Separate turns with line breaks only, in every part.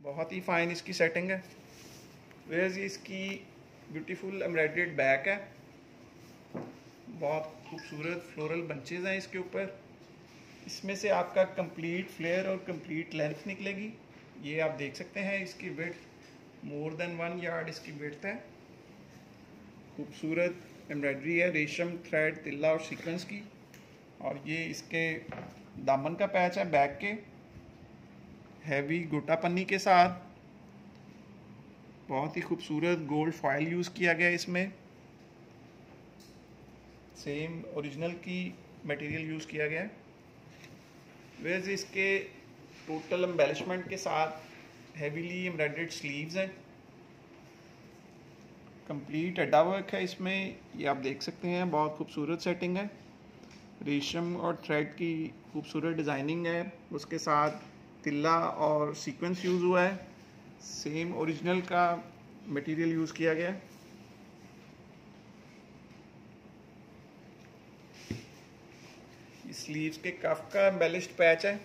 बहुत ही फाइन इसकी सेटिंग है। वेयर्स इसकी ब्यूटीफुल एम्ब्रॉयडर्ड बैक है, बहुत खूबसूरत फ्लोरल बंचेज हैं इसके ऊपर। इसमें से आपका कंप्लीट फ्लेयर और कंप्लीट लेंथ निकलेगी। ये आप देख सकते हैं, इसकी विड्थ मोर देन 1 यार्ड इसकी विड्थ है। खूबसूरत एम्ब्रॉयडरी है रेशम, थ्रेड, तिल्ला और सीक्वेंस की। और ये इसके दामन का पैच है बैक के, हैवी गोटा पन्नी के साथ। बहुत ही खूबसूरत गोल्ड फॉयल यूज़ किया गया इसमें, सेम ओरिजिनल की मटेरियल यूज़ किया गया है। वेज इसके टोटल एम्बेलिशमेंट के साथ हैवीली एम्ब्रॉयडर्ड स्लीव्स हैं, कंप्लीट अड्डा वर्क है इसमें। ये आप देख सकते हैं, बहुत खूबसूरत सेटिंग है। रेशम और थ्रेड की खूबसूरत डिज़ाइनिंग है, उसके साथ तिल्ला और सीक्वेंस यूज़ हुआ है। सेम ओरिजिनल का मटेरियल यूज़ किया गया है। स्लीव्स के कफ का एम्बेलिश्ड पैच है।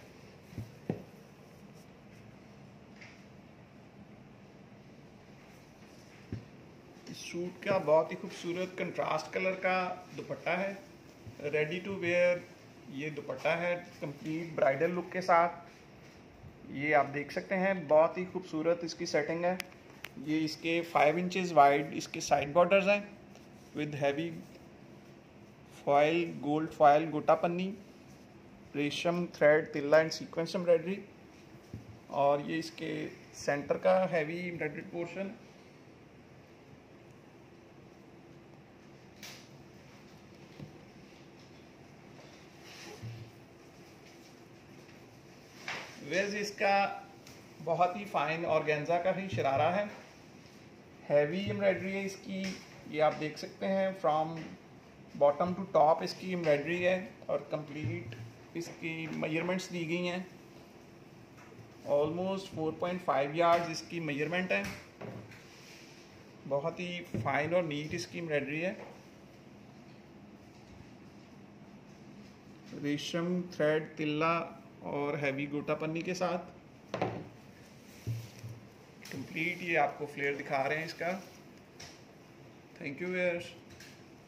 इस सूट का बहुत ही खूबसूरत कंट्रास्ट कलर का दुपट्टा है, रेडी टू वेयर ये दुपट्टा है कंप्लीट ब्राइडल लुक के साथ। ये आप देख सकते हैं, बहुत ही खूबसूरत इसकी सेटिंग है। ये इसके 5 इंचेस वाइड इसके साइड बॉर्डर्स हैं with heavy foil, gold foil gota पन्नी, रेशम, thread, tilla and sequence embroidery. और ये इसके सेंटर का हैवी एम्ब्रॉयडर्ड पोर्शन। वेज इसका बहुत ही फाइन ऑर्गेन्जा का ही शरारा है, हैवी एम्ब्रॉयडरी है इसकी। ये आप देख सकते हैं, फ्रॉम बॉटम टू टॉप इसकी एम्ब्रॉयडरी है और कंप्लीट इसकी मेजरमेंट्स दी गई हैं। ऑलमोस्ट 4.5 यार्ड्स इसकी मेजरमेंट है। बहुत ही फाइन और नीट इसकी एम्ब्रॉयडरी है। रेशम, थ्रेड, तिल्ला और हैवी गोटा पन्नी के साथ कंप्लीट ये आपको फ्लेयर दिखा रहे हैं इसका। Thank you viewers.